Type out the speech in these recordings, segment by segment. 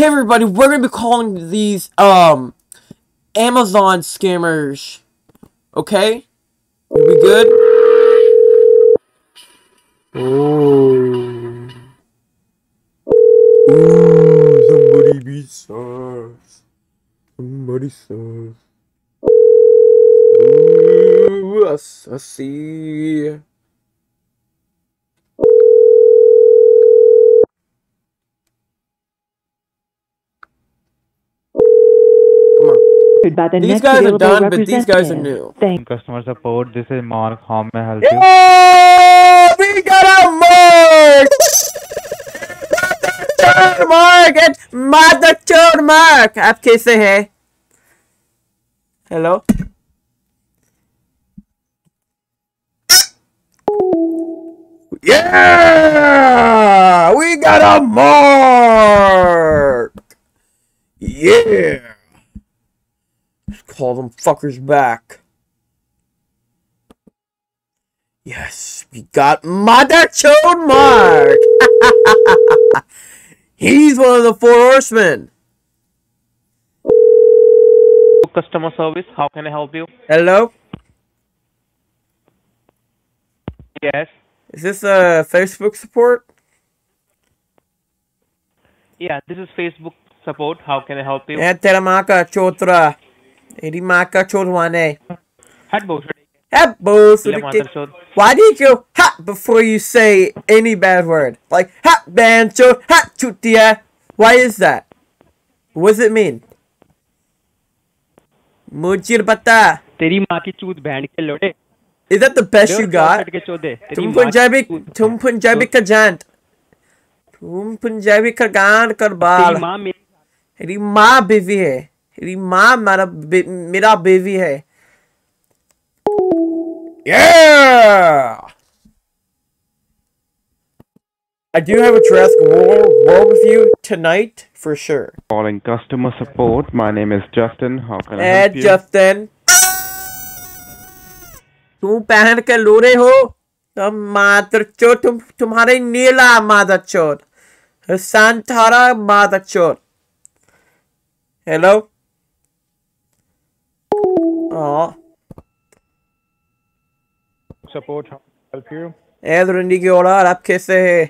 Hey everybody, we're gonna be calling these Amazon scammers. Okay? Are we good? Oh. Ooh, somebody be sus. Somebody sus. Ooh, I see. Come on. By the These next guys are available done, but these guys are new. Thank Customer support. This is Mark. How may I help you? Oh, we got a Mark! Mark मादर चोर Mark आप कैसे हैं hello Yeah, we got a mark. Yeah, let's call them fuckers back. Yes, we got Mother Chode Mark. He's one of the four horsemen. Customer service. How can I help you? Hello? Yes. Is this a Facebook support? Yeah, this is Facebook support. How can I help you? Yeah, तेरा माँ का चोतरा तेरी माँ का चोरवाने Head boss. Why did you ha before you say any bad word? Like ha bancho ha chutia. Why is that? What does it mean? मुझे पता. तेरी माँ की चूत बैंड के लोटे. Is that the best you got? तुम पंजाबी का जानत. तुम पंजाबी का गान कर बाल. तेरी माँ बेबी है. तेरी माँ मेरा बेबी है. Yeah! I do have a Jurassic War with you tonight, for sure. Calling customer support. My name is Justin. How can I help you? Justin. तुम पहन के लूरे हो? तुम मादर चोद तुम्हारे नीला मादर चोद. Santara मादर चोद. Hello? Oh. Support, how can I help you? रंडी की औलाद आप कैसे हैं?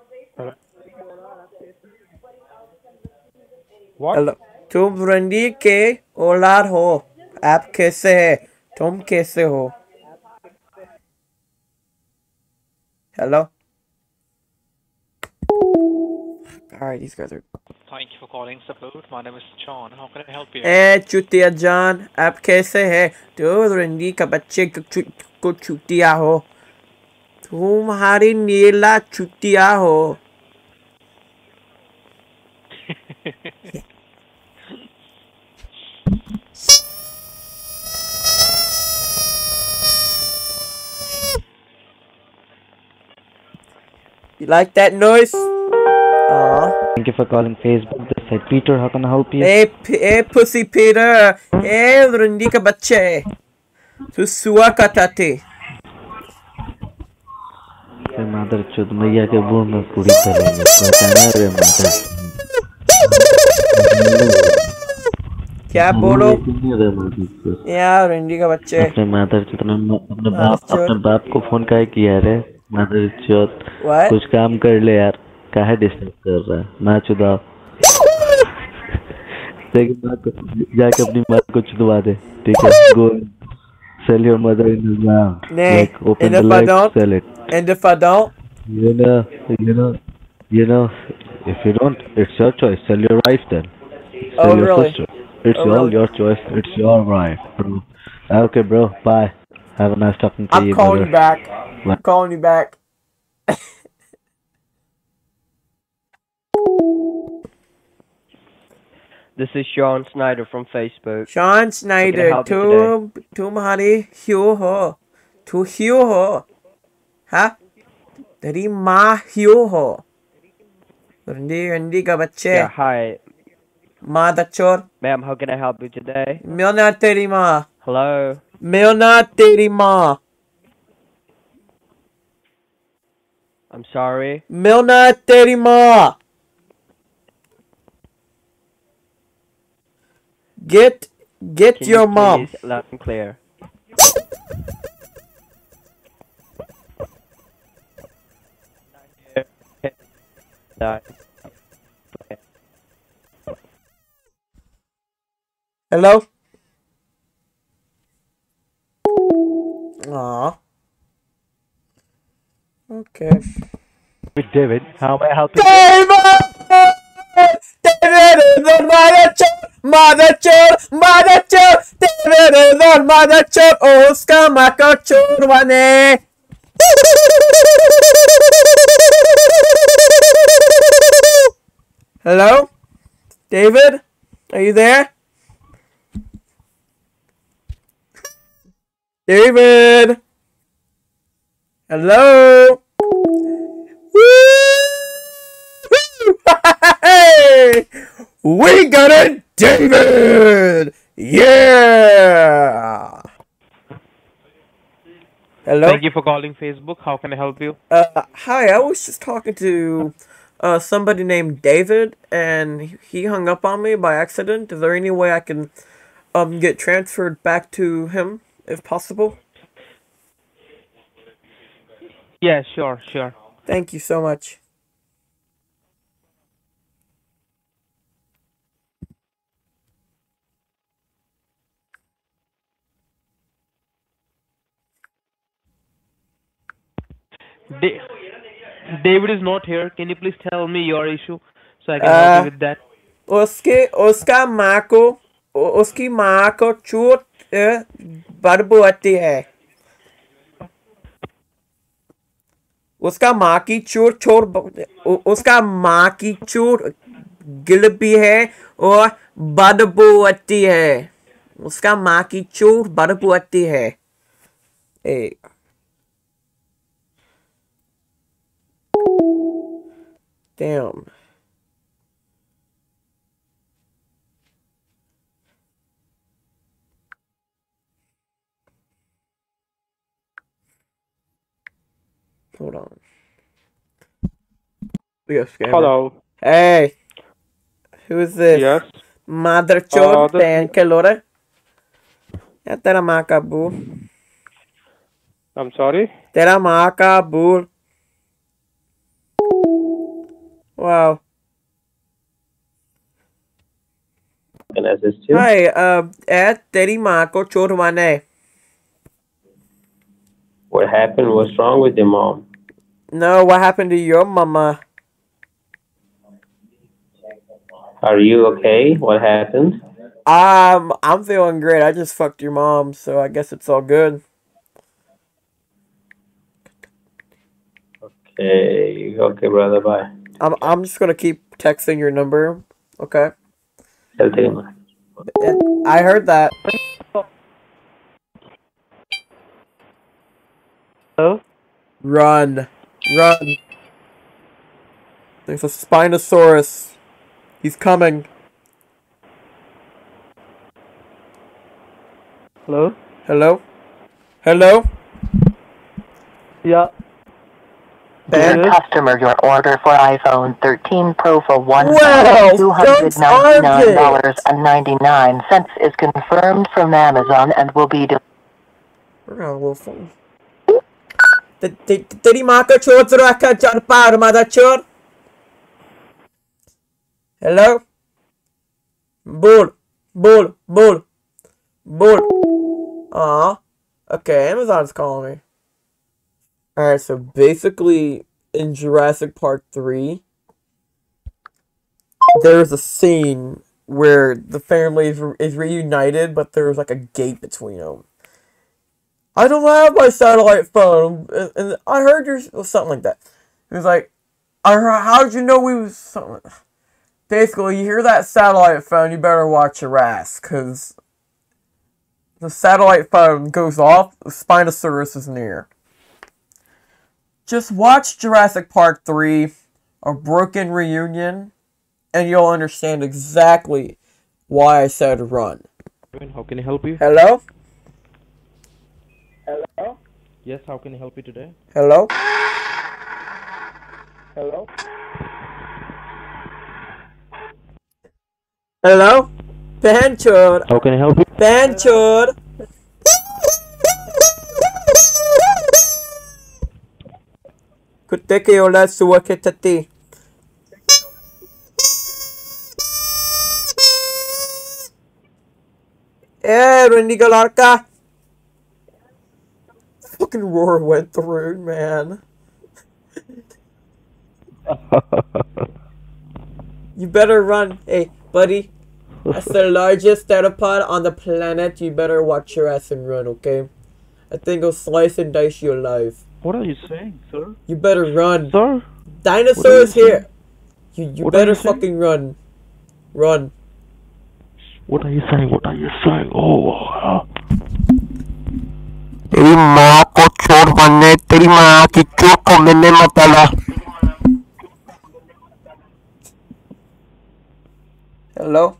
What? Hello. तुम रंडी के औलाद हो आप कैसे हैं? तुम कैसे हो? Hello? Alright, these guys are... Thank you for calling support. My name is John. How can I help you? चुतिया जान आप कैसे हैं? तो रंडी का बच्चे को चुतिया हो. तुम्हारी नीला चुतिया हो. You like that noise? Aww. Thank you for calling Facebook. This is Peter. How can I help you? Hey, pussy Peter. Hey, रंडी का बच्चे. तू सुआ कटाते. मादर चोद मैया के मुंह में पूरी करेंगे. पहचाना रे मादर. क्या बोलो? यार रंडी का बच्चे. अपने मादर चोद अपने बाप को फोन काहे किया रे? मादर चोद. कुछ काम कर ले यार. काहे डिस्टर्ब कर रहा है? माँ चुदा. जाके अपनी माँ को चुदवा दे. ठीक है? Go sell your mother in the ground. Like open the light, sell it. And if I don't? You know, if you don't, it's your choice. Sell your wife then. Sell your really? sister. It's all your choice. It's your right, bro. Okay, bro. Bye. Have a nice talking to you. I'm calling you back. I'm calling you back. This is Sean Snyder from Facebook. Sean Snyder, तुम्हारे ह्यू हो. तू ह्यू हो. हाँ? तेरी माँ ह्यू हो. रंडी का बच्चे. Yeah, hi. माँ दच्चोर. Ma'am, how can I help you today? मिलना तेरी माँ. Hello? मिलना तेरी माँ. I'm sorry? मिलना तेरी माँ. Get Can your you mom. please loud and clear? Hello? Aw. Okay. With David, how may I help you? David! David is on mother chore. David is on mother chore. Oscar Mako chorwane. Hello? David? Are you there? David! Hello? Hey! We got it, David! Yeah! Hello? Thank you for calling Facebook. How can I help you? Hi, I was just talking to somebody named David, and he hung up on me by accident. Is there any way I can get transferred back to him, if possible? Yeah, sure. Thank you so much. David is not here. Can you please tell me your issue so I can help you with that? उसकी माँ को चोट बदबू आती है. उसका माँ की चोट गिलबी है और बदबू आती है. उसका माँ की चोट बदबू आती है. Damn. Hold on. Yes, Hello. Hey. Who is this? Yes. Mother chod pehn ke lore. Ya tera maa ka bool. I'm sorry. Tera maa ka bool. Wow. Can I assist you? Hi, teri maa ko chod wane. What happened? What's wrong with your mom? No, what happened to your mama? Are you okay? What happened? I'm feeling great. I just fucked your mom, so I guess it's all good. Okay, brother. Bye. I'm just gonna keep texting your number. Okay. I'll take it. I heard that. Hello? Run. There's a Spinosaurus. He's coming. Hello? Hello? Yeah. Dear customer, your order for iPhone 13 Pro for $1,299.99 is confirmed from Amazon and will be delivered. We're gonna have a little fun. तेरी माँ को छोड़ रखा चढ़ पार mother chod. Hello? Bull. Aw. Okay, Amazon's calling me. Alright, so basically in Jurassic Park 3, there's a scene where the family is reunited, but there's like a gate between them. I don't have my satellite phone, and I heard you're something like that. He was like, how'd you know we was something? Basically, you hear that satellite phone, you better watch your ass, because the satellite phone goes off, the Spinosaurus is near. Just watch Jurassic Park 3, A Broken Reunion, and you'll understand exactly why I said run. How can I help you? Hello? Yes, how can I help you today? Hello? Panchod. How can I help you? Panchod. कुत्ते की औलाद सुअर के टट्टी. Randy Galarka. Fucking roar went through, man. You better run. Hey, buddy. That's the largest theropod on the planet. You better watch your ass and run, okay? I think it'll slice and dice you alive. What are you saying, sir? You better run. Sir? Dinosaurs here. You better fucking run. Run. What are you saying? What are you saying? Oh. तेरी माँ को चोर बनने तेरी माँ की चोट को मैंने मतला. Hello?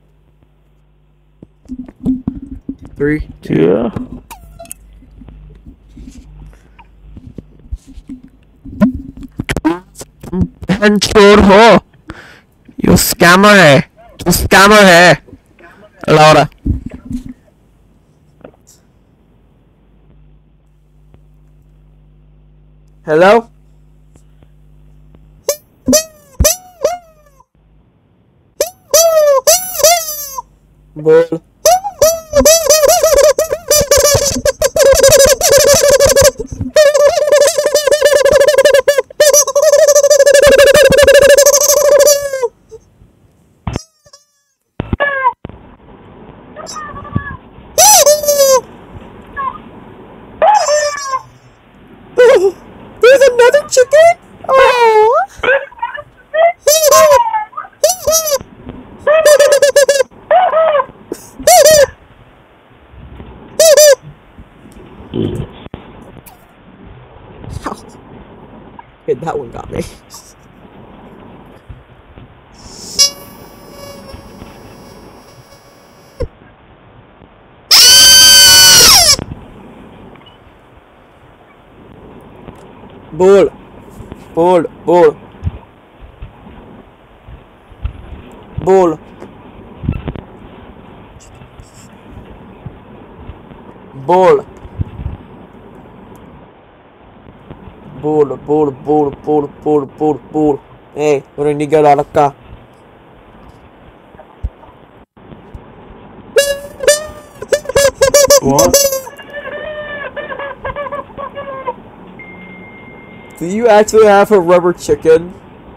3, 2. Yeah. तुम चोर हो. You scammer है. तू scammer है. Laura. Hello? Bull. There's another chicken? Oh. Okay, that one got me. Bull. Bull. Bull. Bull. Bull. Bull. Bull. Bull. Bull. Bull. Bull. Bull. Hey, udah nigga lalaka. What? Do you actually have a rubber chicken?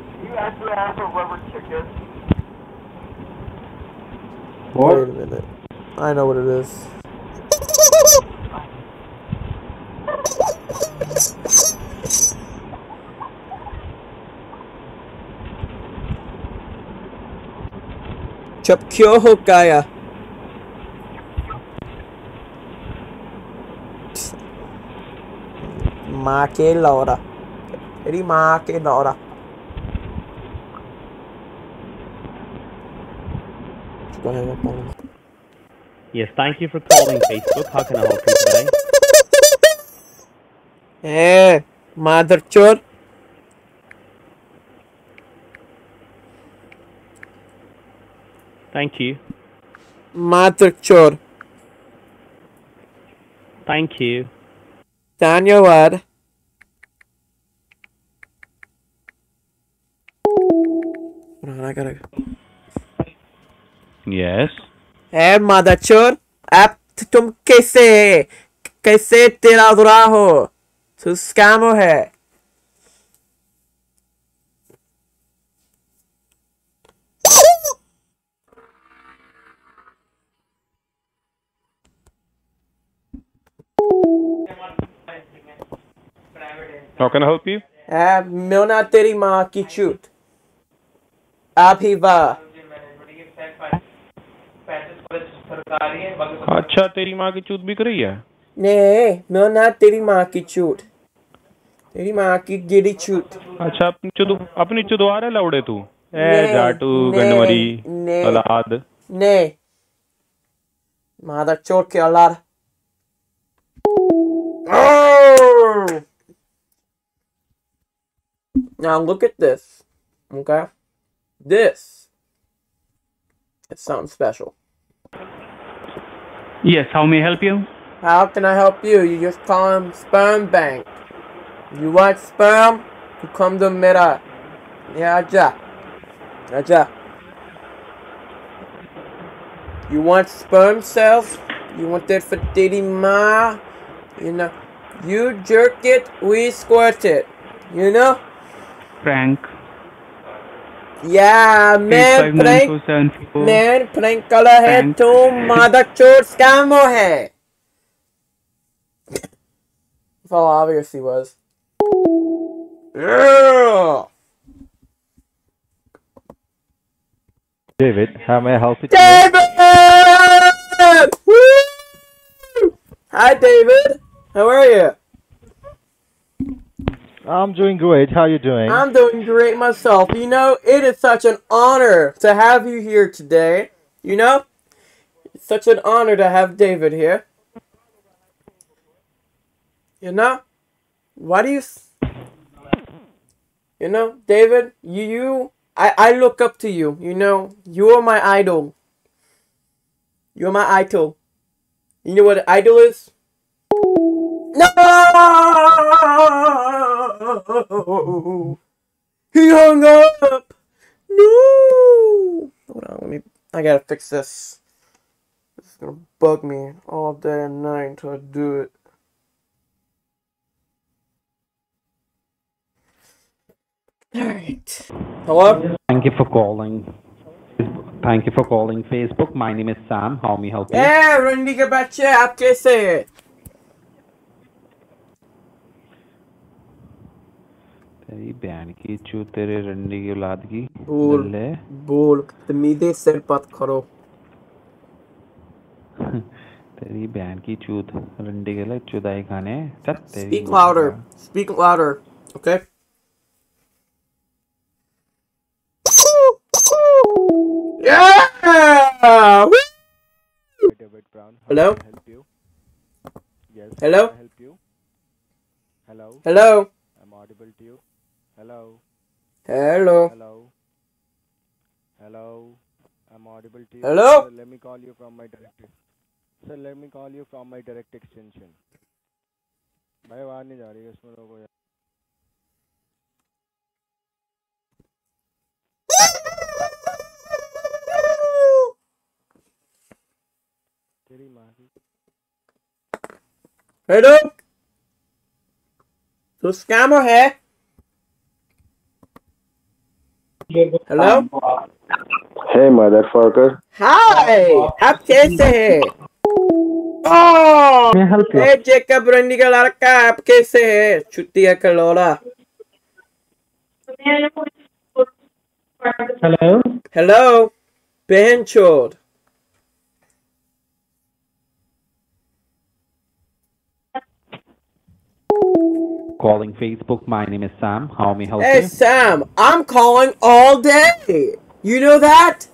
What? Wait a minute. I know what it is. Chap kyo ho kaya? माँ के लौरा तेरी माँ के लौरा. Go ahead and phone. Yes, thank you for calling Facebook. How can I help you today? Hey, mother chor. Thank you. Mother chor. Thank you. Dhanyawad. Hold on, I gotta. Yes. Hey, mother chor. आप तुम कैसे तेरा दुरा हो? तू scammer है. How can I help you? मिलना तेरी माँ की चूत. आप ही वाह. अच्छा तेरी माँ की चूत बिक रही है? नहीं, मिलना तेरी माँ की चूत. तेरी माँ की गिरी चूत. अच्छा अपनी चुदवा रहे लौड़े तू? जाटू गंडमरी औलाद. नहीं. Mother chor के औलाद. Now look at this, okay? This is something special. Yes, how may I help you? How can I help you? You just call him sperm bank. You want sperm? You come to Mira. Yeah, Aja. Aja. You want sperm cells? You want that for Diddy Ma? You know, you jerk it, we squirt it. You know? Frank. Yeah, man, prank color है तुम mother chode scammer है. That's how obvious he was. Yeah. David, how may I help you? David! Woo! Hi, David. How are you? I'm doing great. How are you doing? I'm doing great myself. You know, it is such an honor to have you here today. You know? It's such an honor to have David here. You know? Why do you... You know, David, I look up to you. You know, you are my idol. You're my idol. You know what an idol is? No! He hung up! No! Hold on, I gotta fix this. This is gonna bug me all day and night until I do it. Alright. Hello? Thank you for calling. Thank you for calling Facebook. My name is Sam. How may I help you? Hey, रंडी के बच्चे, आप कैसे हैं? तेरी बहन की चू तेरे रंडी की औलाद की बोल तमीज़े से बात करो. तेरी बहन की चूत रंडी के लिए चुदाई खाने. Speak louder. Speak louder. Okay? Yeah! Woo! David Brown. Hello? Can I help you? Yes. Hello? Can I help you? Hello? Hello? I'm audible to you. Hello? Hello? Hello? Hello? I'm audible to you. Hello? Sir, let me call you from my direct. Sir, let me call you from my direct extension. भाई आवाज नहीं जा रही है इसमें लोगों यार. तेरी माँ की. Hello? तो scammer है? Hello? Hey, motherfucker. Hi! आप कैसे हैं? Oh! Hey, Jacob रंडी का लड़का, आप कैसे हैं? छुट्टी है कलोला. Hello? Hello? बहन चोद. Calling Facebook. My name is Sam. How may I help Hey, you? Sam, I'm calling all day. You know that?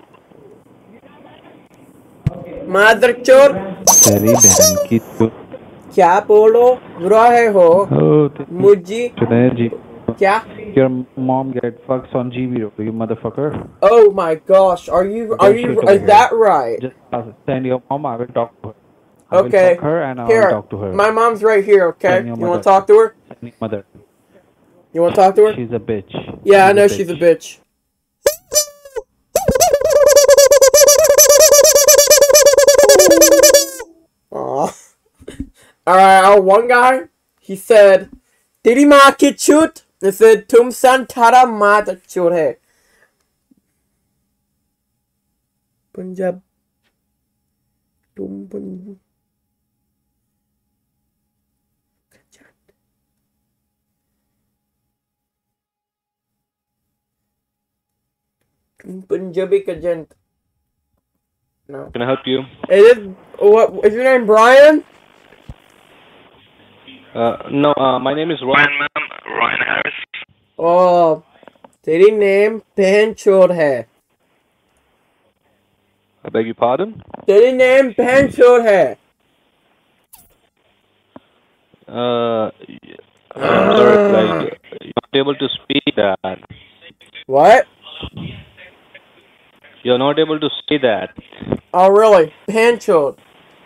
Mother chod. तेरी बहन की चूत. क्या बोलो रहे हो? मुझी. जी. क्या? Your mom get fucks on GB, you motherfucker. Oh my gosh, is that right? Just send your mom. I will talk to her. I will Okay. talk her and I Here, will talk to her. my mom's right here, okay? Send your You want mother. to talk to her? Send your mother. You want to talk to her? She's a bitch. Yeah, I know she's a bitch. Aw. Alright, one guy, he said, Didi ma ki chut? He said, Tum san tara ma da chut hai. Punjab. Tum Punjab. Punjabi ka gent. No. Can I help you? Is your name Brian? No, my name is Ryan, ma'am. Ryan Harris. Oh, तेरी name बहन चोद है. I beg your pardon? तेरी name बहन चोद है. Sir, like, you're not able to speak that. What? You're not able to say that. Oh, really? Bहन चोद.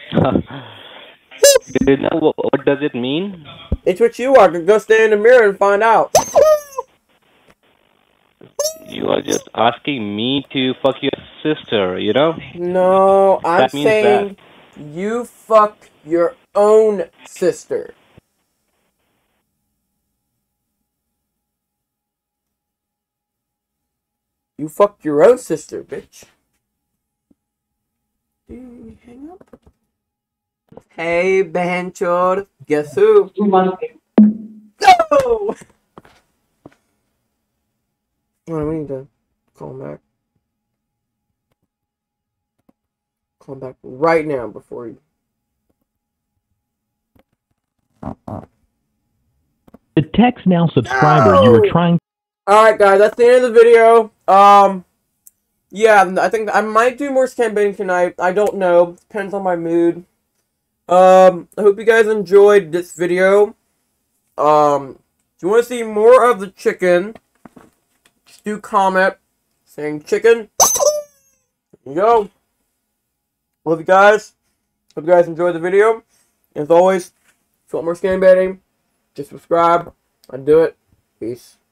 Do you know what does it mean? It's what you are. Go stand in the mirror and find out. You are just asking me to fuck your sister, you know? No, I'm That means saying you fuck your own sister. You fucked your own sister, bitch. Hang up. Hey, Banchod. Guess who? No! Oh, we need to call him back. Call him back right now before you. The Text Now subscriber you were trying. Alright, guys, that's the end of the video. Yeah, I think I might do more campaigning tonight. I don't know. Depends on my mood. I hope you guys enjoyed this video. If you want to see more of the chicken, just do comment saying chicken. There you go. Love you guys. Hope you guys enjoyed the video. As always, if you want more campaigning, just subscribe. I do it. Peace.